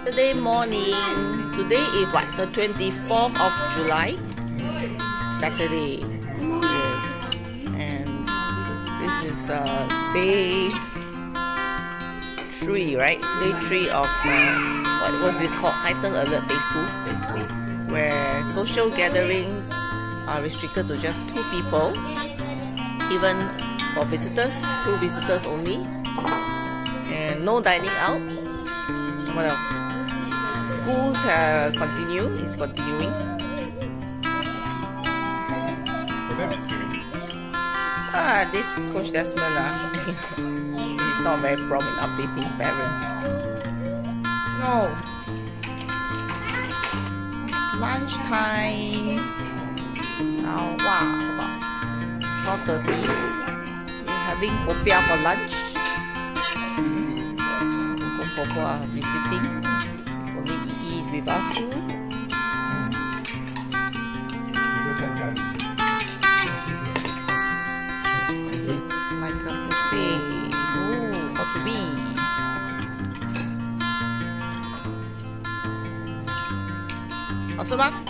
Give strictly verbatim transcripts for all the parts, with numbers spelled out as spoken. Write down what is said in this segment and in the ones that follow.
Saturday morning. Today is what? The twenty-fourth of July? Saturday. Yes. And this is uh, day three, right? Day three of uh, what was this called? Heightened Alert Phase two. Where social gatherings are restricted to just two people. Even for visitors, two visitors only. And no dining out. What else? Schools uh, continue, it's continuing. Ah, this Coach Desmond, ah, he's not very prompt in updating parents. No. It's lunchtime. Now, wow, about twelve thirty. We're having popiah for lunch. Popo are visiting. Only E is with us too. Like a buffet. Oh, how to be? How's it, Mark?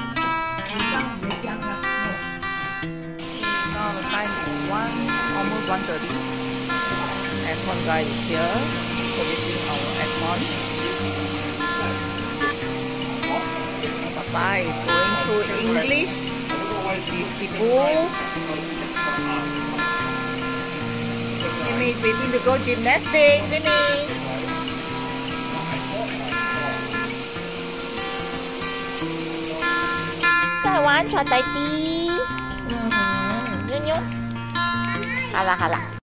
Now the time is one, almost one thirty. Aircon guy is here. Servicing our aircon. Papa is going through English with people. Mimi is waiting to go gymnastics. Mimi! 在玩传仔啲。嗯哼，妞妞。好啦好啦。